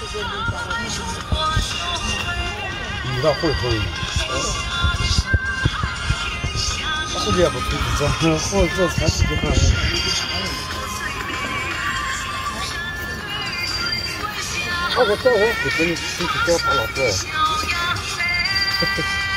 你那会可以。这个也不推这或者才是这个。我待会儿给你去找他老婆。